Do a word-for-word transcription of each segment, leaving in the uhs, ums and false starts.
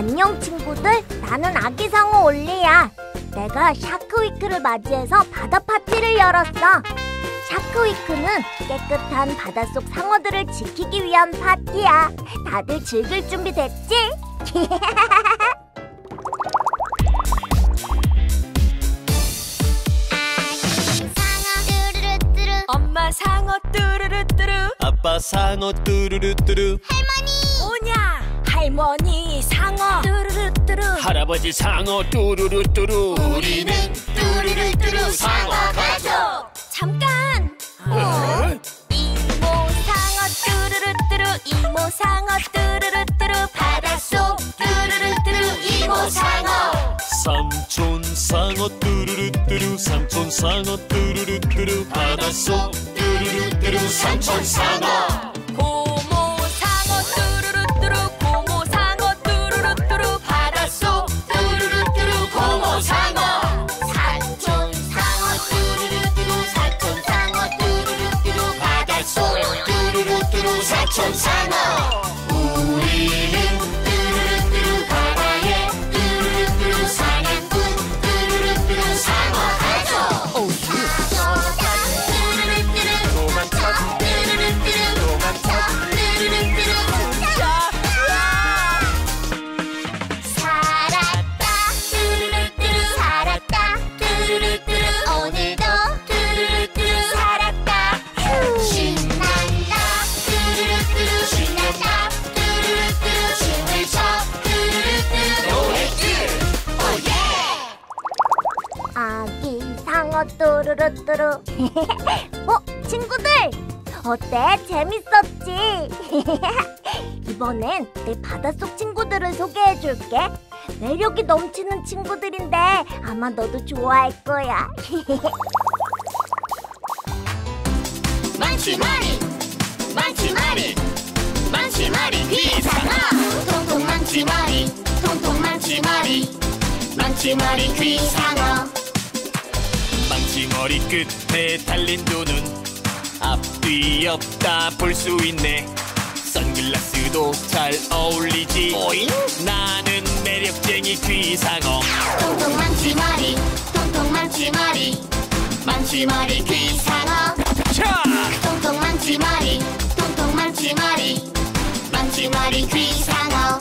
안녕 친구들, 나는 아기상어 올리야. 내가 샤크위크를 맞이해서 바다 파티를 열었어. 샤크위크는 깨끗한 바닷속 상어들을 지키기 위한 파티야. 다들 즐길 준비 됐지? 엄마 상어 뚜루루뚜루, 아빠 상어 뚜루루뚜루, 할머니 오냐 할머니 상어 뚜루루뚜루, 할아버지 상어 뚜루루뚜루. 우리는 뚜루루뚜루 상어 가족. 잠깐! 어? 이모 상어 뚜루루뚜루, 이모 상어 뚜루루뚜루, 바닷속 뚜루루뚜루 이모 상어. 삼촌 상어 뚜루루뚜루, 삼촌 상어 뚜루루뚜루, 바닷속 뚜루루뚜루 삼촌 상어. 고모 상어 뚜루루뚜루, 고모 상어 뚜루루뚜루, 바닷속 뚜루루뚜루 고모 상어. 사촌 상어 뚜루루뚜루, 사촌 상어 뚜루루뚜루, 바닷속 뚜루루뚜루 사촌 상어. 우리는 뚜루루뚜루 바다에 뚜루루뚜루 사냥꾼 뚜루루뚜루 상어 가족. 상어다 뚜루루뚜루 도망쳐 뚜루루뚜루 도망쳐 뚜루루뚜루 살았다 뚜루루뚜루 살았다 뚜루루뚜루 오늘도 뚜루루뚜루 살았다. 신난다 뚜루루뚜루 신난다 뚜루루뚜루 춤을 춰 뚜루루뚜루 노래길 오예. 아기 상어 뚜루루뚜루. 어, 친구들! 어때? 재밌었지? 이번엔 내 바닷속 친구들을 소개해줄게. 매력이 넘치는 친구들인데 아마 너도 좋아할 거야. 망치마리 망치마리 망치마리 귀상어 통통 망치마리 통통 망치마리 망치마리 귀상어. 망치머리 끝에 달린 두 눈, 앞뒤 없다 볼 수 있네. 선글라스도 잘 어울리지. 오잉? 나는 매력쟁이 귀상어. 통통 망치마리 통통 망치마리 망치마리 귀상어. 차! 통통 망치마리 통통 망치마리 망치마리 귀상어.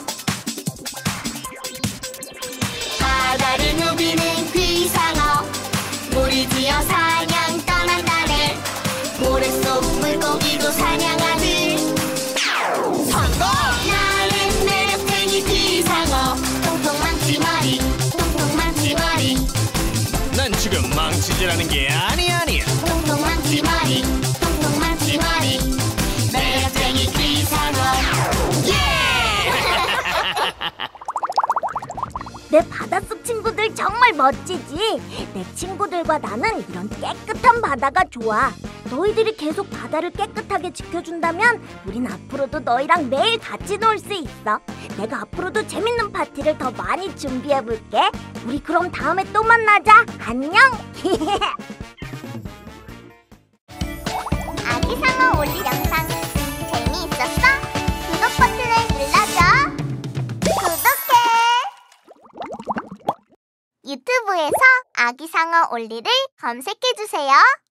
바다를 누비는 귀상어, 물이 지어 사냥 떠난다네. 모래 속 물고기도 사냥하는 성공! 나는 매력쟁이 귀상어, 통통 망치마리 통통 망치마리 난 지금 망치질하는 게 아니 아니야. 통통 망치마리 통통 망치마리 매력쟁이 귀상어. 예! 내 바닷속 친구들 정말 멋지지? 내 친구들과 나는 이런 깨끗한 바다가 좋아. 너희들이 계속 바다를 깨끗하게 지켜준다면 우린 앞으로도 너희랑 매일 같이 놀 수 있어. 내가 앞으로도 재밌는 파티를 더 많이 준비해볼게. 우리 그럼 다음에 또 만나자. 안녕! 아기상어 올리 영상 재미있었어? 구독 버튼을 눌러줘. 구독해! 유튜브에서 아기상어 올리를 검색해주세요.